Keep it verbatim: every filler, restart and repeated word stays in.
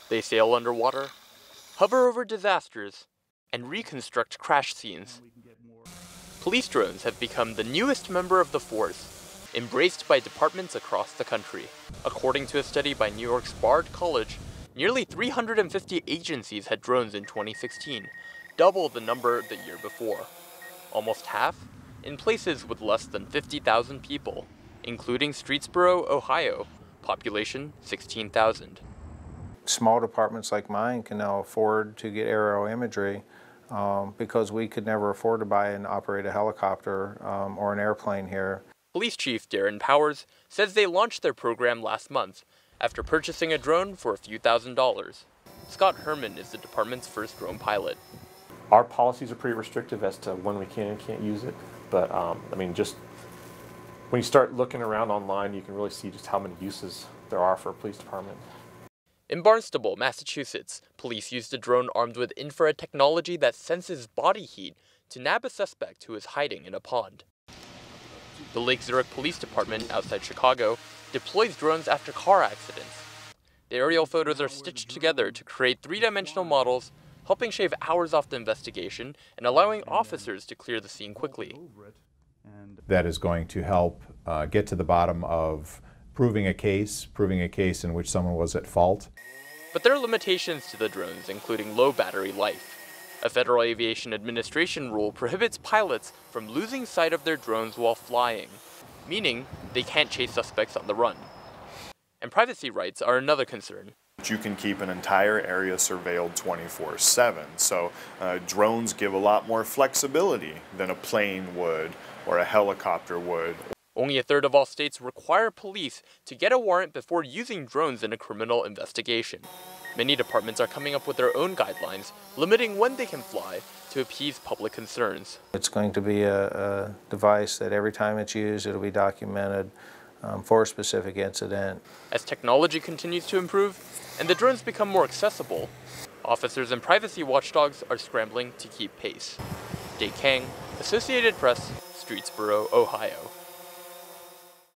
They sail underwater, hover over disasters, and reconstruct crash scenes. Police drones have become the newest member of the force, embraced by departments across the country. According to a study by New York's Bard College, nearly three hundred fifty agencies had drones in twenty sixteen, double the number the year before. Almost half in places with less than fifty thousand people, including Streetsboro, Ohio, population sixteen thousand. Small departments like mine can now afford to get aerial imagery um, because we could never afford to buy and operate a helicopter um, or an airplane here. Police Chief Darren Powers says they launched their program last month after purchasing a drone for a few thousand dollars. Scott Herman is the department's first drone pilot. Our policies are pretty restrictive as to when we can and can't use it, but um, I mean, just when you start looking around online, you can really see just how many uses there are for a police department. In Barnstable, Massachusetts, police used a drone armed with infrared technology that senses body heat to nab a suspect who is hiding in a pond. The Lake Zurich Police Department outside Chicago deploys drones after car accidents. The aerial photos are stitched together to create three-dimensional models, helping shave hours off the investigation and allowing officers to clear the scene quickly. That is going to help uh, get to the bottom of proving a case, proving a case in which someone was at fault. But there are limitations to the drones, including low battery life. A Federal Aviation Administration rule prohibits pilots from losing sight of their drones while flying, meaning they can't chase suspects on the run. And privacy rights are another concern. You can keep an entire area surveilled twenty-four seven, so uh, drones give a lot more flexibility than a plane would or a helicopter would. Only a third of all states require police to get a warrant before using drones in a criminal investigation. Many departments are coming up with their own guidelines, limiting when they can fly to appease public concerns. It's going to be a, a device that every time it's used, it'll be documented um, for a specific incident. As technology continues to improve and the drones become more accessible, officers and privacy watchdogs are scrambling to keep pace. Dave Kang, Associated Press, Streetsboro, Ohio.